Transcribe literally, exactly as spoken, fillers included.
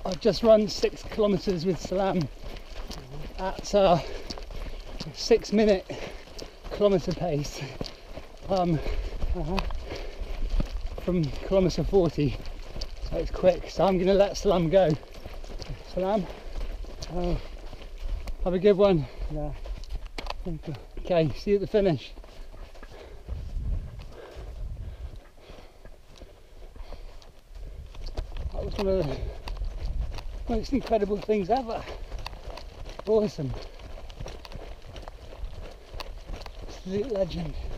I've just run six kilometres with Salam at uh, six minute kilometre pace um, uh-huh. from kilometre forty, so it's quick. So I'm going to let Salam go. Salam, oh, have a good one. Yeah. Okay, see you at the finish. That was one of the most incredible things ever. Awesome. Absolute legend.